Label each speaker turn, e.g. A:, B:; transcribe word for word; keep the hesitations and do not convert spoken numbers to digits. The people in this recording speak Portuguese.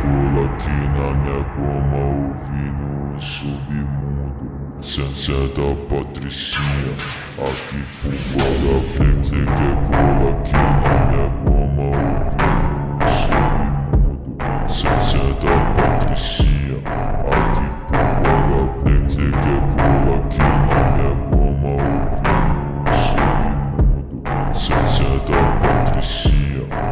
A: cola aqui na minha goma, ouvindo o submundo. Sensata Patricinha, aqui por Guarda-Prêmio. Cê quer cola aqui na minha goma, ouvindo o submundo. Sensata Patricinha, aqui por Guarda-Prêmio. Cê quer cola aqui na minha goma, ouvindo o submundo. Sensata Patricinha.